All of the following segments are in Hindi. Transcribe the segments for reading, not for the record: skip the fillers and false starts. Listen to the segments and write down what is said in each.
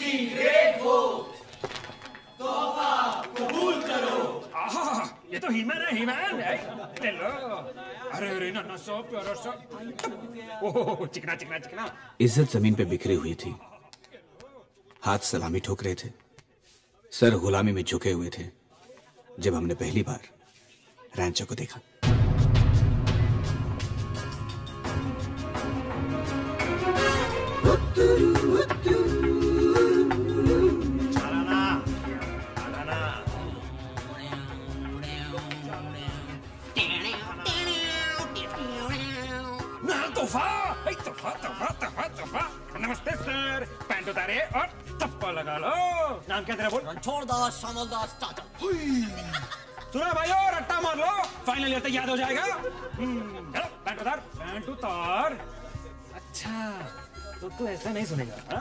सीक्रेट हो, तोहफा कबूल करो। ये तो हीमैन है, हीमैन। ले लो। अरे अरे ना सो प्यारा सा। ओह चिकना चिकना चिकना। इज्जत जमीन पे बिखरी हुई थी, हाथ सलामी ठोक रहे थे, सर गुलामी में झुके हुए थे जब हमने पहली बार रैंचो को देखा। नमस्ते सर, पैंट उतारे और चप्पल लगा लो। नाम क्या तेरा? बोल। रणछोड़ दास, श्यामल दास, चाचा। सुना भाइयों, रट्टा मार लो, फाइनल ईयर तक याद हो जाएगा। चलो पैंट उतार, पैंट उतार। अच्छा तो तू ऐसा नहीं सुनेगा, हाँ?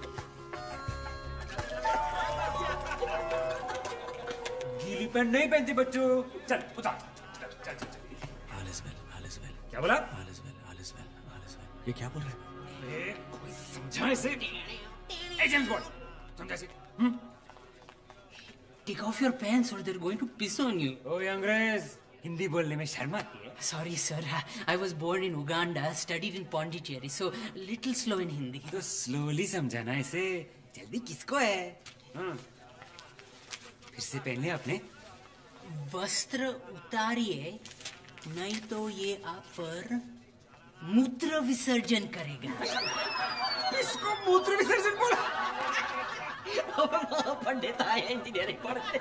गीली पैंट नहीं पहनती बच्चों। चल उतार, चल चल चल। क्या बोला? ये क्या बोल रहे हैं? कोई समझा इसे? जेम्स बॉन्ड, समझा इसे? Take off your pants or they're going to piss on you. ओए अंग्रेज, हिंदी बोलने में शर्म आती है? Sorry sir, I was born in Uganda, studied in Pondicherry, so little slow in Hindi. तो slowly समझाना इसे, जल्दी किसको है? हाँ, फिर से पहन ले आपने। वस्त्र उतारिए, नहीं तो ये आप पर मूत्र विसर्जन करेगा। इसको मूत्र विसर्जन बोला? पंडित आए इंजीनियरिंग पढ़ते।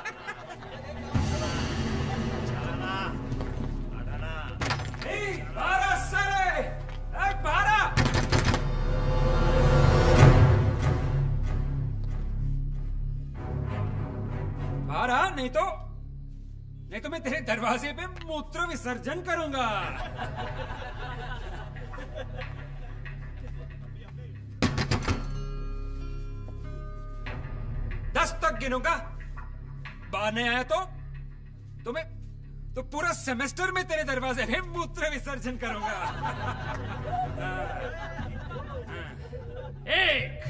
बारा नहीं तो मैं तेरे दरवाजे पे मूत्र विसर्जन करूंगा। 10 तक गिनूंगा, बाहर नहीं आया तो मैं तो पूरा सेमेस्टर में तेरे दरवाजे पे मूत्र विसर्जन करूंगा। 1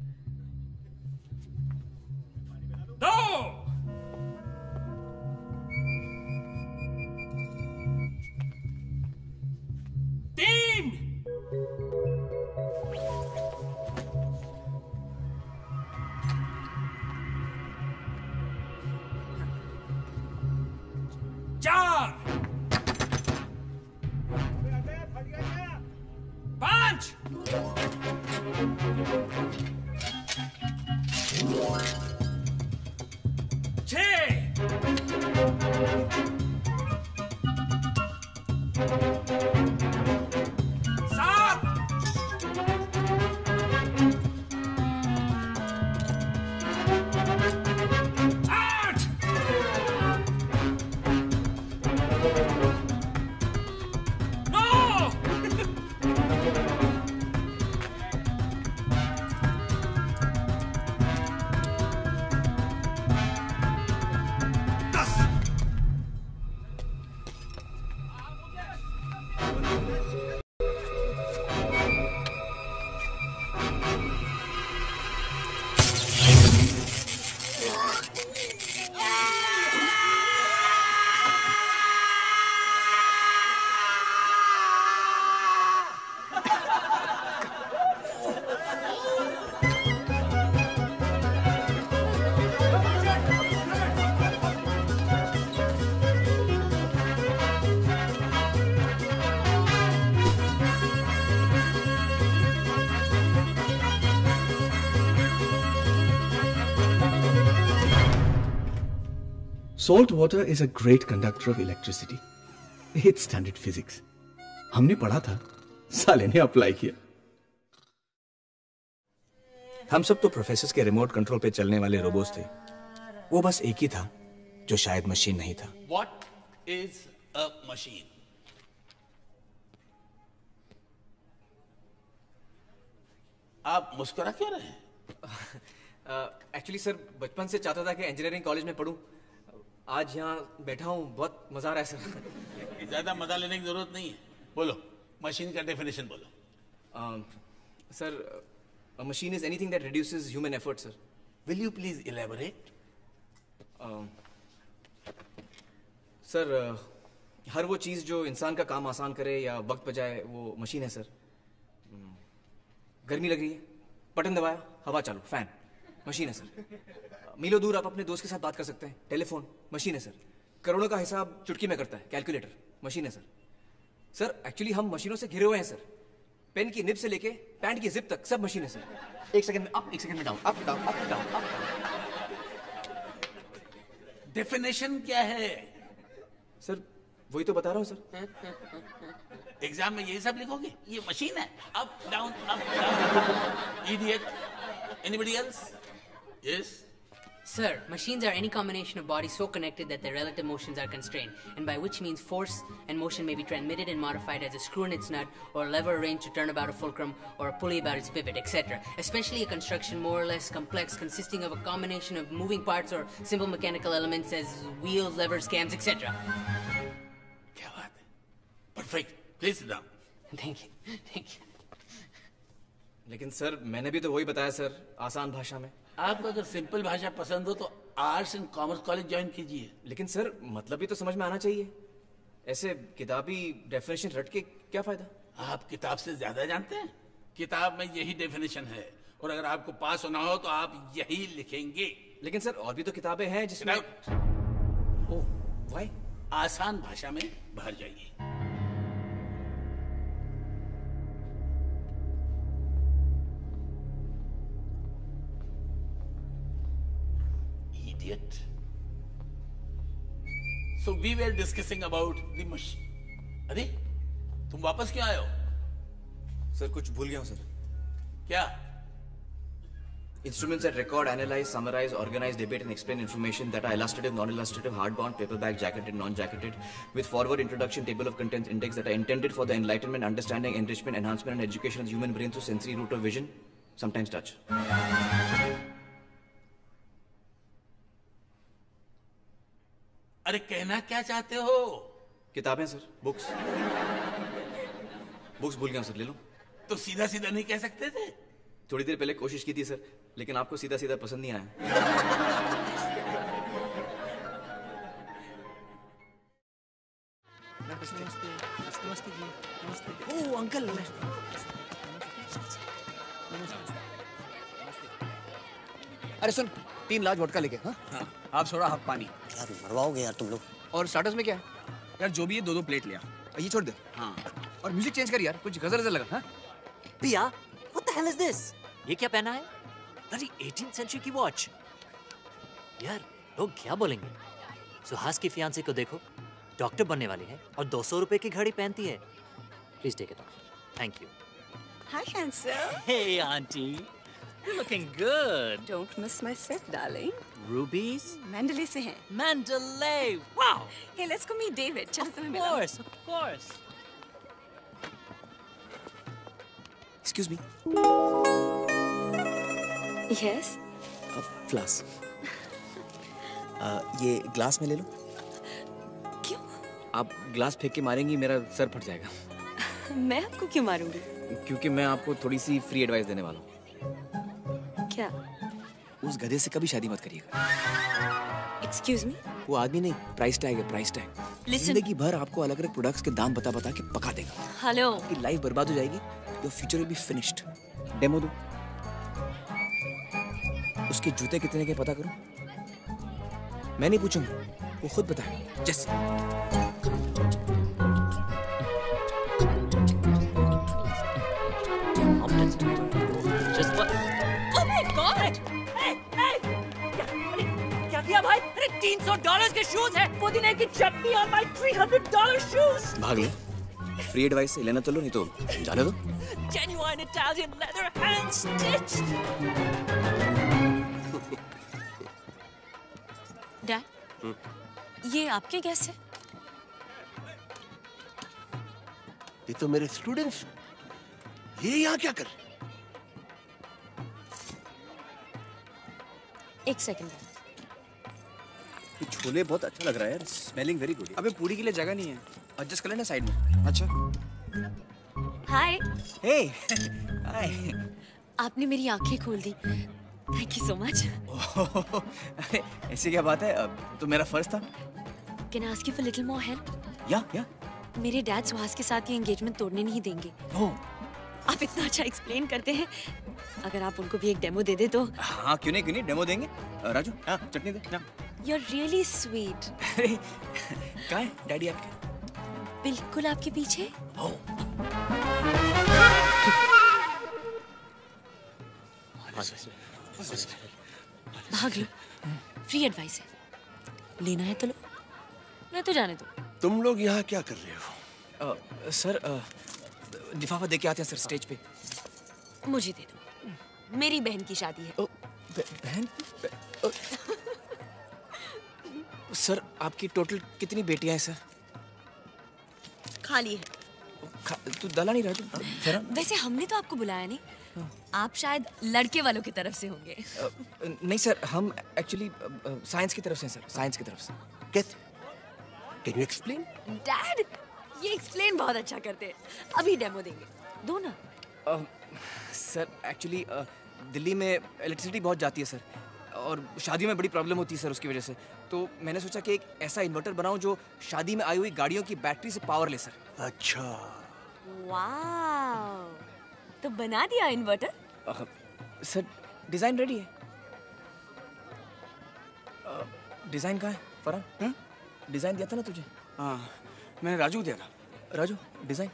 2 3 4 5 Salt water is a great conductor of electricity. It's standard physics. हमने पढ़ा था, साले ने अप्लाई किया। हम सब तो प्रोफेसर के रिमोट कंट्रोल पे चलने वाले रोबोट्स थे। वो बस एक ही था जो शायद मशीन नहीं था। What is a machine? आप मुस्कुरा क्यों रहे हैं? एक्चुअली सर बचपन से चाहता था कि इंजीनियरिंग कॉलेज में पढूं। आज यहाँ बैठा हूँ, बहुत मजा आ रहा है सर। ज्यादा मजा लेने की जरूरत नहीं है। बोलो, मशीन का डेफिनेशन बोलो। Sir A machine is anything that reduces human effort, sir. Will you please elaborate? Sir, हर वो चीज़ जो इंसान का काम आसान करे या वक्त बचाए वो मशीन है सर। गर्मी लग रही है, बटन दबाया, हवा चालू, फैन, मशीन है सर। मीलों दूर आप अपने दोस्त के साथ बात कर सकते हैं, टेलीफोन, मशीन है सर। करोड़ों का हिसाब चुटकी में करता है, कैलकुलेटर, मशीन है सर। सर एक्चुअली हम मशीनों से घिरे हुए हैं सर। पेन की निब से लेके पैंट की जिप तक सब मशीन है सर। एक सेकंड में अप, एक सेकंड में down, up down, up down, up. Definition क्या है? सर वही तो बता रहा हूँ सर। एग्जाम में ये सब लिखोगे? ये मशीन है, up down up down. Idiot. Anybody else? Yes. Sir, machines are any combination of bodies so connected that their relative motions are constrained, and by which means force and motion may be transmitted and modified as a screw in its nut, or a lever arranged to turn about a fulcrum, or a pulley about its pivot, etc. Especially a construction more or less complex, consisting of a combination of moving parts or simple mechanical elements as wheels, levers, cams, etc. क्या बात है? Perfect. Please sit down. Thank you. Thank you. लेकिन सर मैंने भी तो वही बताया सर, आसान भाषा में। आपको अगर सिंपल भाषा पसंद हो तो arts and commerce college join कीजिए। लेकिन सर मतलब भी तो समझ में आना चाहिए। ऐसे किताबी डेफिनेशन रट के क्या फायदा? आप किताब से ज्यादा जानते हैं। किताब में यही डेफिनेशन है, और अगर आपको पास होना हो तो आप यही लिखेंगे। लेकिन सर और भी तो किताबें हैं जिसमें ओह व्हाई? आसान भाषा में बाहर जाइए। Idiot. So we were discussing about the machine. अरे तुम वापस क्यों आए हो? सर कुछ भूल गया हूँ सर। क्या? Instruments that record, analyze, summarize, organize, debate and explain information that are illustrative, non-illustrative, hardbound, paperback, jacketed, non-jacketed, with forward introduction, table of contents, index that are intended for the enlightenment, understanding, enrichment, enhancement and education of the human brain through sensory route of vision, sometimes touch. अरे कहना क्या चाहते हो? किताबें सर, बुक्स भूल गया हूँ सर, ले लो। तो सीधा सीधा नहीं कह सकते थे? थोड़ी देर पहले कोशिश की थी सर, लेकिन आपको सीधा सीधा पसंद नहीं आया। ओह अंकल, अरे सुन, 3 लार्ज वोडका लेके। हाँ, आप सोडा हाफ पानी। यार मरवाओगे यार तुम लोग। और स्टार्टर्स में क्या है? यार जो भी है 2-2 प्लेट लिया। ये छोड़ दे। हाँ। और म्यूजिक चेंज कर यार, कुछ गजल गजल लगा। हाँ पिया, what the hell is this? ये क्या पहना है? अरे 18th सेंचुरी की वॉच। यार लोग क्या बोलेंगे? सुहास की फियांसे को देखो, डॉक्टर बनने वाली है और 200 रुपए की घड़ी पहनती है। Please take it off. Thank you. Hi, handsome. Hey, auntie. You're looking good. Don't miss my set, darling. Rubies? Mandalay से हैं. Mandalay. Wow. Hey, let's go meet David. चलो तुम्हें Of मिलाऊं. course, of course. Excuse me. Yes. फ्लास। ये ग्लास में ले लो। क्यों? आप ग्लास फेंक के मारेंगी, मेरा सर फट जाएगा। मैं आपको क्यों मारूंगी? क्योंकि मैं आपको थोड़ी सी फ्री एडवाइस देने वाला हूँ। क्या? उस गधे से कभी शादी मत करिएगा। Excuse me. वो आदमी नहीं, प्राइस टैग है, प्राइस टैग। Listen. जिंदगी भर आपको अलग अलग प्रोडक्ट्स के दाम बता बता के पका देगा। Hello. आपकी लाइफ बर्बाद हो जाएगी। Your future will be finished. Demo दो। उसके जूते कितने के पता करो। मैं नहीं पूछूंगा, वो खुद बताएगा। जैसे Just what? Oh my God! Hey, hey! क्या किया भाई? अरे $300 के शूज हैं। पुदीने की चटनी और my $300 शूज। भाग ले। फ्री एडवाइस से लेना तो लो, नहीं तो जाने दो। Genuine Italian leather hand stitched. Dad, ये आपके गेस्ट है? ये तो मेरे स्टूडेंट्स। ये यहाँ क्या कर? एक सेकंड। ये छोले बहुत अच्छा लग रहा है यार, स्मेलिंग वेरी गुड। अबे पूरी के लिए जगह नहीं है, एडजस्ट कर लेना साइड में। अच्छा। हाय। हे हाय। आपने मेरी आंखें खोल दी। Thank you so much. अरे ऐसी क्या बात है, तो मेरा फर्ज था। Can I ask you for little more help? या मेरे डैड सुहास के साथ ये एंगेजमेंट तोड़ने नहीं देंगे। आप इतना अच्छा एक्सप्लेन करते हैं, अगर आप उनको भी एक डेमो दे दे तो। हाँ क्यों नहीं डेमो देंगे। राजू हाँ चटनी दे ना। You are really sweet. अरे कहाँ है डैडी आपके? बिल्कुल आपके पीछे। भाग लो, फ्री एडवाइस है। लेना है तो लो, नहीं तो जाने दो। तुम लोग यहाँ क्या कर रहे हो? सर लिफाफा दे के आते हैं सर स्टेज पे। मुझे दे दो, मेरी बहन की शादी है। बहन? सर आपकी टोटल कितनी बेटियां हैं सर? खाली है। तू दला नहीं राजू। वैसे हमने तो आपको बुलाया नहीं, आप शायद लड़के वालों की तरफ से होंगे। नहीं सर, हम एक्चुअली साइंस की तरफ से हैं सर, साइंस की तरफ से। कैसे? Can you explain? डैड ये एक्सप्लेन बहुत अच्छा करते हैं, अभी डेमो देंगे, दो ना। सर एक्चुअली दिल्ली में इलेक्ट्रिसिटी बहुत जाती है सर, और शादियों में बड़ी प्रॉब्लम होती है सर उसकी वजह से। तो मैंने सोचा कि एक ऐसा इन्वर्टर बनाऊं जो शादी में आई हुई गाड़ियों की बैटरी से पावर ले सर। अच्छा। वाह, तो बना दिया इन्वर्टर? सर डिजाइन रेडी है। डिजाइन कहाँ है फरहान? डिजाइन दिया था ना तुझे? हाँ मैंने राजू दिया था। Raju design?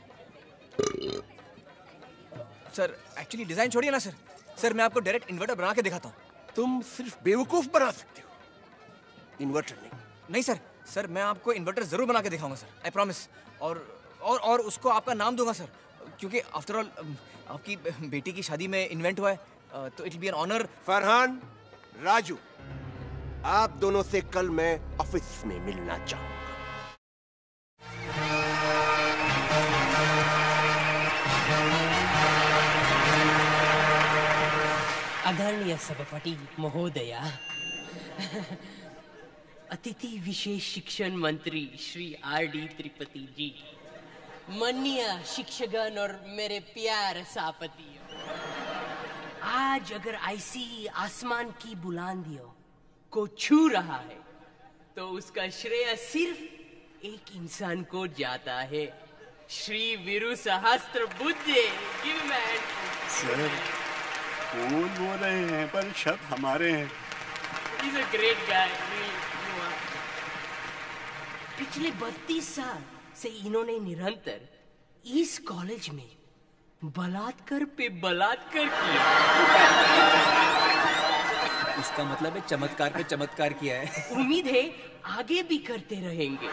Sir actually design छोड़िए ना सर। सर मैं आपको डायरेक्ट इन्वर्टर बना के दिखाता हूँ। तुम सिर्फ बेवकूफ बना सकते हो, इन्वर्टर नहीं। सर सर मैं आपको इन्वर्टर जरूर बना के दिखाऊंगा सर, आई प्रॉमिस। और उसको आपका नाम दूंगा सर, क्योंकि आफ्टर ऑल आपकी बेटी की शादी में इन्वेंट हुआ है, तो it will be an honour. Farhan, Raju, आप दोनों से कल मैं ऑफिस में मिलना चाहूंगा। आदरणीय सभापति महोदया, अतिथि विशेष शिक्षण मंत्री श्री R.D. त्रिपाठी जी, माननीय शिक्षकगण और मेरे प्यारे सभापतियों, आज अगर ऐसी आसमान की बुलंदियों को छू रहा है तो उसका श्रेय सिर्फ एक इंसान को जाता है, श्री वीरू सहस्त्रबुद्धे। सर कौन बोल रहे हैं, पर शब्द हमारे हैं। He's a great guy. पिछले 32 साल से इन्होंने निरंतर इस कॉलेज में बलात्कार पे बलात्कार किया। इसका मतलब है चमत्कार पे चमत्कार किया है। उम्मीद है आगे भी करते रहेंगे।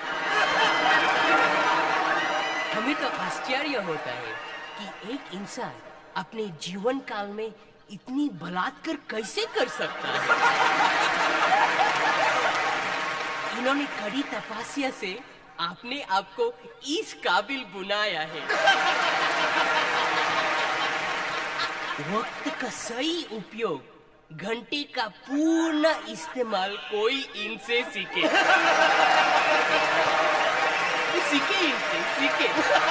हमें तो आश्चर्य होता है कि एक इंसान अपने जीवन काल में इतनी बलात्कार कैसे कर सकता है। इन्होंने कड़ी तपस्या से आपने आपको इस काबिल बनाया है। वक्त का सही उपयोग, घंटे का पूर्ण इस्तेमाल कोई इनसे सीखे। सीखे।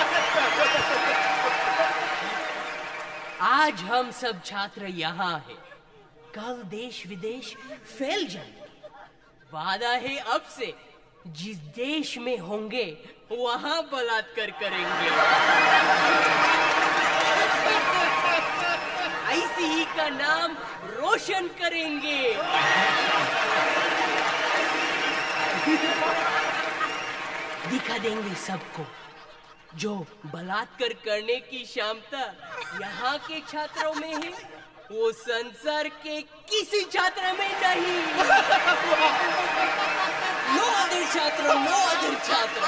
आज हम सब छात्र यहाँ हैं, कल देश विदेश फैल जाएंगे। वादा है अब से जिस देश में होंगे वहां बलात्कार करेंगे। ऐसी ही का नाम रोशन करेंगे। दिखा देंगे सबको जो बलात्कार करने की क्षमता यहाँ के छात्रों में है, वो संसार के किसी छात्र में नहीं। नो अदर छात्र।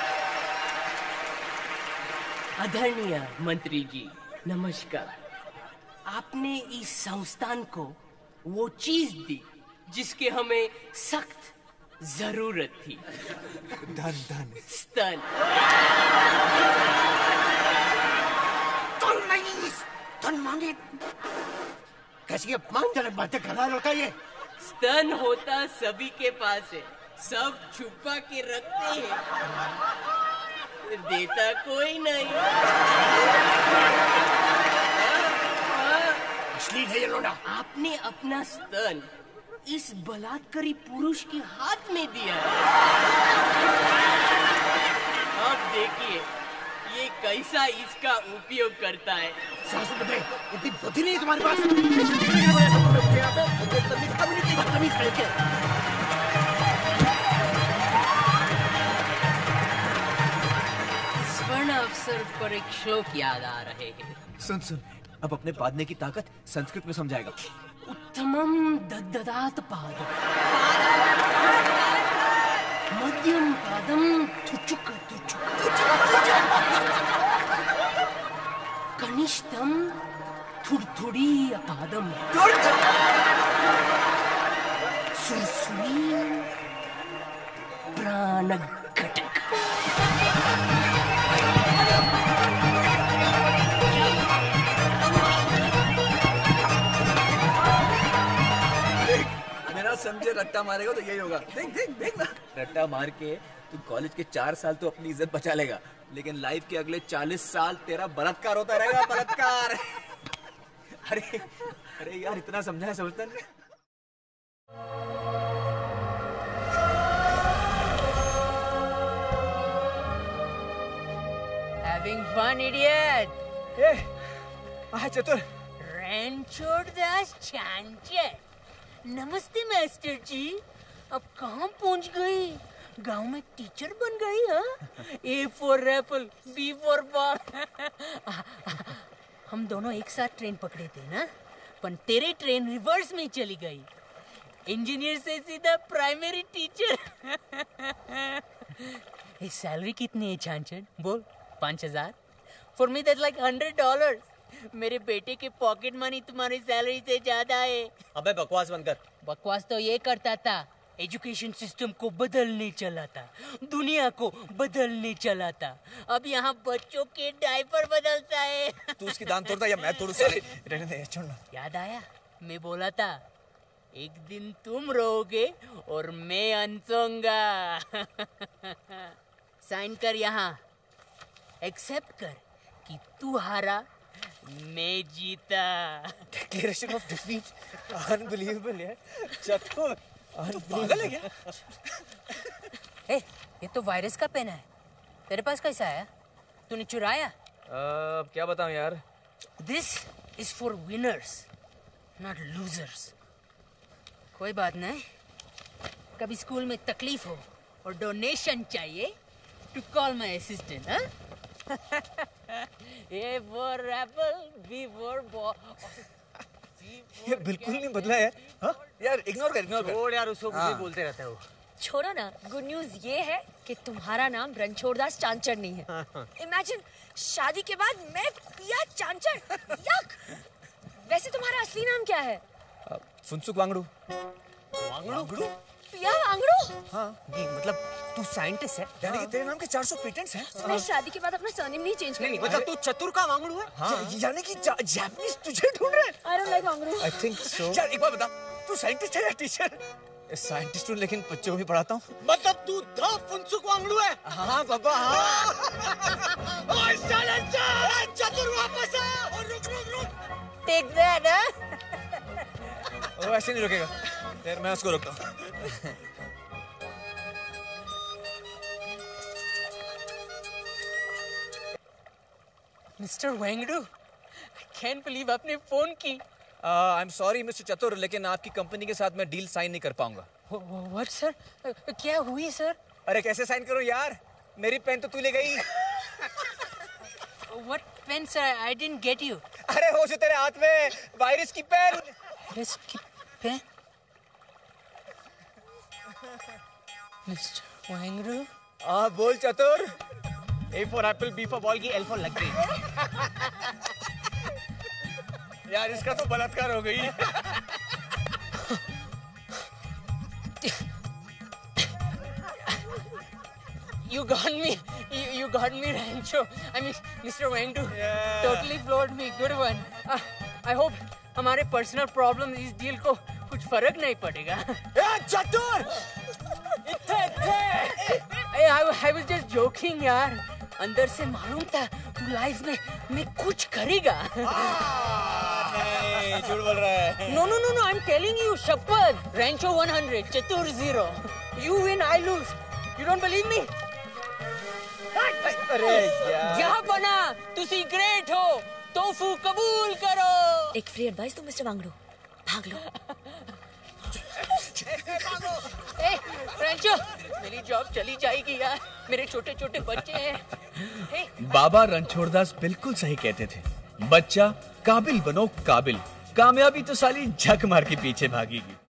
आदरणीय मंत्री जी नमस्कार। आपने इस संस्थान को वो चीज दी जिसके हमें सख्त जरूरत थी। धन स्तन। धन मांगे कैसी अपमानजनक बातें कर रहा है लड़का ये। स्तन होता सभी के पास है, सब छुपा के रखते हैं, देता कोई नहीं। अश्लील है ये लोड़ा। आपने अपना स्तन इस बलात्कारी पुरुष के हाथ में दिया है। अब देखिए ये कैसा इसका उपयोग करता है। सासू बदे, इतनी बुद्धि नहीं है तुम्हारे पास। स्वर्ण अवसर पर एक श्लोक याद आ रहे हैं। सुन सुन, अब अपने बांधने की ताकत संस्कृत में समझाएगा। उत्तमम दददात पादम, मध्यम पादम तुचुक कनिष्ठम थुड़थुड़ी पादम सुरसुरी प्राणघटक। मेरा समझे रट्टा मारेगा तो यही होगा। देख देख देख ना, रट्टा मार के तू कॉलेज के 4 साल तो अपनी इज्जत बचा लेगा, लेकिन लाइफ के अगले 40 साल तेरा बलात्कार होता रहेगा। बलात्कार। अरे अरे यार, इतना समझाया समझता नहीं। Having fun, idiot. चतुर। रणछोड़ दास चांचर। नमस्ते मास्टर जी, अब कहाँ पहुँच गई? गांव में टीचर बन गई? हाँ? A for apple, B for ball. हम दोनों एक साथ ट्रेन पकड़े थे ना, पर तेरे ट्रेन रिवर्स में चली गई। इंजीनियर से सीधा प्राइमरी टीचर। ये सैलरी कितनी है चांचर? बोल। 5000? For me that's like $100। मेरे बेटे के पॉकेट मनी तुम्हारी सैलरी से ज्यादा है। अबे बकवास बंद कर। बकवास तो ये करता था, एजुकेशन सिस्टम को बदलने चला था, दुनिया को बदलने चला था। अब यहाँ बच्चों के डायपर बदलता है। तू उसकी दांत तोड़ता या मैं तोड़ू? साले रहने दे, छोड़ना। याद आया, मैं बोला था एक दिन तुम रोओगे और मैं हंसूंगा। साइन कर यहाँ, एक्सेप्ट कर कि तू हारा, मैं जीता। Declaration of defeat. अनबिलीवेबल यार, चतुर। पागल है क्या? ये तो वायरस का पेन है, तेरे पास कैसा आया? तूने चुराया? क्या बताऊं यार। This is for winners, not losers. कोई बात नहीं, कभी स्कूल में तकलीफ हो और डोनेशन चाहिए टू कॉल माई असिस्टेंट। हाँ? A for apple, B for ball. ये बिल्कुल नहीं बदला है। हाँ? यार इग्नोर कर। छोड़ यार, उसको कुछ बोलते रहता है वो। छोड़ो ना, गुड न्यूज ये है कि तुम्हारा नाम रणछोड़दास चांचर नहीं है। इमेजिन, शादी के बाद मैं पिया चांचर। यक! वैसे तुम्हारा असली नाम क्या है? फुनसुक वांगड़ू। वांगड़ू? पिया वांगड़ू? हाँ। ये मतलब तू साइंटिस्ट है? यानी कि तेरे नाम के 400 पेटेंट्स हैं? मैं शादी के बाद अपना सरनेम नहीं चेंज करूंगी। मतलब तू चतुर का वांगड़ू है? हाँ। यानी कि जापानीज तुझे ढूंढ रहे हैं? I don't like Wangdu. I think so। यार एक बार बता, तू साइंटिस्ट है या टीचर? साइंटिस्ट हूँ, लेकिन बच्चों को भी पढ़ाता हूँ। मतलब तू द फुनसुक वांगड़ू है? हाँ बाबा, हाँ। ओए साले चतुर वापस आ और रुक। Take that, huh? वो ऐसे नहीं रुकेगा। यार मैं उसको रोकता हूँ। Mister Wangdu, I can't believe आपने फोन की। आई एम सॉरी मिस्टर चतुर, लेकिन आपकी कंपनी के साथ मैं डील साइन नहीं कर पाऊंगा। What sir? क्या हुई सर? अरे कैसे साइन करूं यार, मेरी पेन तो तू ले गई। What pen sir? I didn't get you. अरे हो जो तेरे हाथ में वायरस की पेन। वायरस की पेन? मिस्टर वेंगडू? हाँ बोल चतुर। A for apple, B for ball की L for लग गई। यार इसका तो बलात्कार हो गई। You got me. You got me, Rancho. I mean, Mr. Wengdu. Yeah. Totally floored me. Good one. I hope हमारे पर्सनल प्रॉब्लम इस डील को कुछ फर्क नहीं पड़ेगा। चतुर! I was just joking यार। अंदर से मालूम था तू लाइफ में कुछ करेगा। नहीं झूठ बोल रहा है। No, I'm telling you, शपथ, Rancho 100, चतुर 0. You win, I lose. You don't believe me? अरे यार। जहाँ बना, तुसी ग्रेट हो, तोफू कबूल करो। एक फ्री एडवाइस दो मिस्टर वांगड़ू, भाग लो। ए, रेंचो, मेरी जॉब चली जाएगी यार, मेरे छोटे छोटे बच्चे हैं। बाबा रणछोड़दास बिल्कुल सही कहते थे, बच्चा काबिल बनो काबिल, कामयाबी तो साली झक मार के पीछे भागेगी।